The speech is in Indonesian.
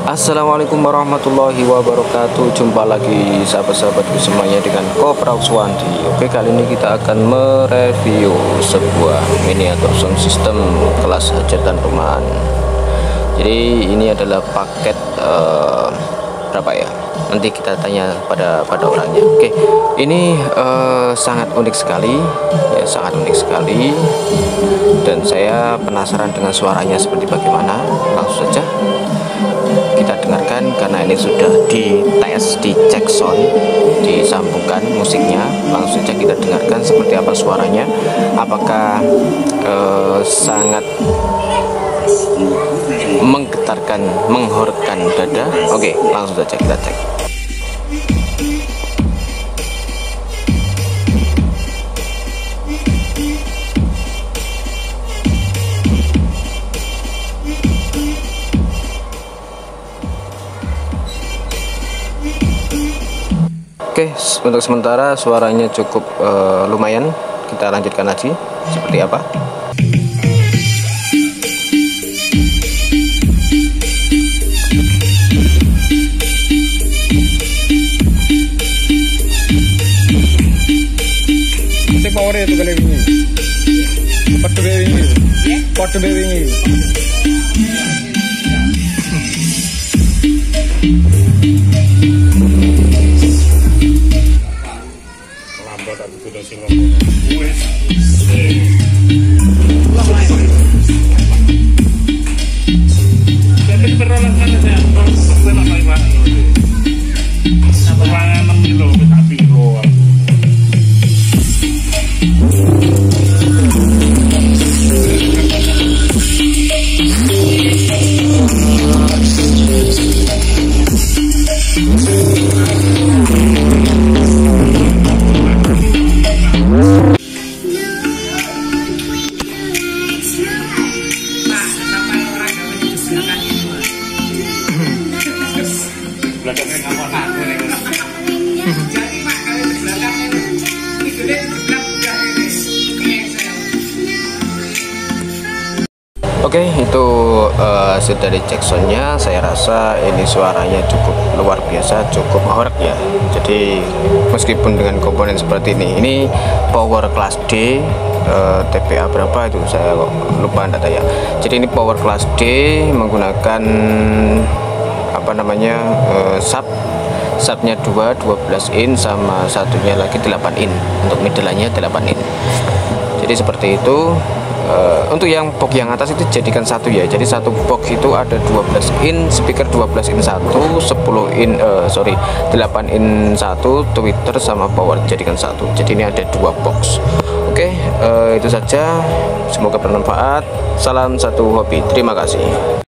Assalamualaikum warahmatullahi wabarakatuh. Jumpa lagi sahabat-sahabatku semuanya dengan Kopra Uswandi. Oke, kali ini kita akan mereview sebuah miniatur sound system kelas hajatan rumahan. Jadi ini adalah paket berapa ya? Nanti kita tanya pada orangnya. Oke, ini sangat unik sekali, ya sangat unik sekali. Dan saya penasaran dengan suaranya seperti bagaimana. Langsung saja kita dengarkan, karena ini sudah dites, dicek sound, disambungkan musiknya. Langsung saja kita dengarkan seperti apa suaranya, apakah sangat menggetarkan, menghorkan dada. Oke, langsung saja kita cek. Oke, untuk sementara suaranya cukup lumayan. Kita lanjutkan lagi seperti apa. Itu power itu kali ini. Patu bewing. Patu bewing. Oke, itu sudah dicek soundnya. Saya rasa ini suaranya cukup luar biasa, cukup horek ya. Jadi meskipun dengan komponen seperti ini power kelas D, TPA berapa itu saya kok lupa data ya. Jadi ini power kelas D menggunakan apa namanya subnya 12 in sama satunya lagi 8 in. Untuk middle-nya 8 in. Jadi seperti itu. Untuk yang box yang atas itu jadikan satu ya. Jadi satu box itu ada 12 in, speaker 12 in 1, 10 in 8 in 1, tweeter sama power jadikan satu. Jadi ini ada dua box. Oke, itu saja. Semoga bermanfaat. Salam satu hobi. Terima kasih.